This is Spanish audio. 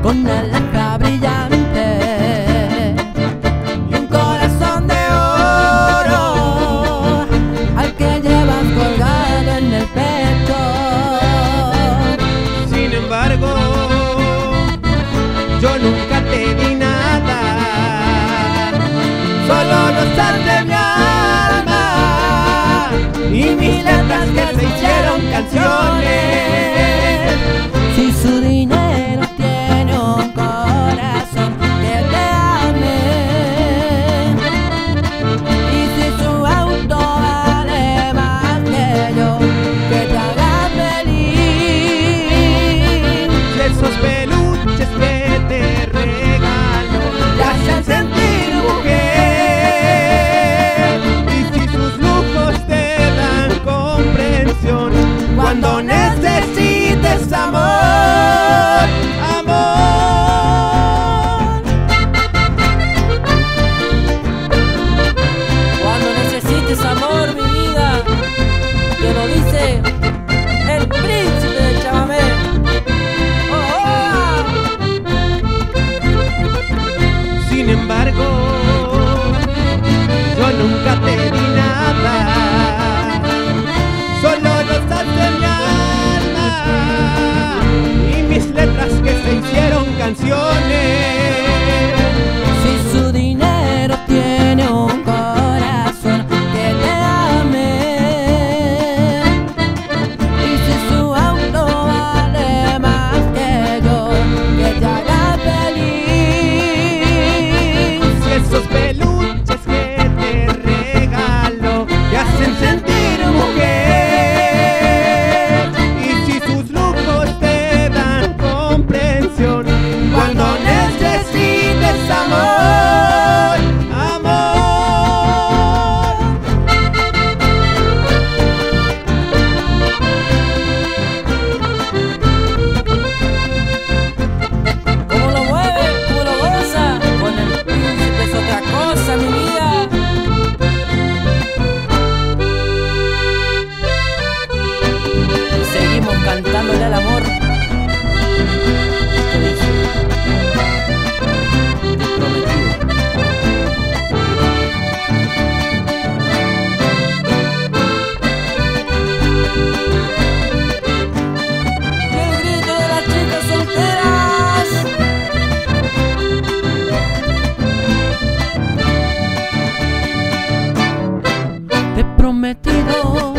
una laca brillante y un corazón de oro al que llevas colgado en el pecho. Sin embargo, yo nunca te di nada, solo rosas de mi alma y mis letras que se hicieron canciones. Si su dinero tiene un corazón que te ame, y si su auto vale más que yo, que te haga feliz. Si esos peluches que te regalo te hacen sentir mujer, y si sus lujos te dan comprensión cuando necesites amor, amor. Cuando necesites amor, mi vida, te lo dice el príncipe del chamamé. Oh, oh. Sin embargo, yo nunca te di nada, solo rosas de mi alma y mis letras que se hicieron canciones. Si su dinero tiene un corazón que te ame, y si su auto vale más que yo, que te haga feliz. Si esos peluches que te regalo te hacen sentir mujer, y si sus lujos te dan comprensión cuando necesites amor, amor. ¿Cómo lo mueve? ¿Cómo lo goza? Con el príncipe es otra cosa, mi vida. Y seguimos cantándole al amor. Esto dice: prometido. Y el grito de las chicas solteras. Te he prometido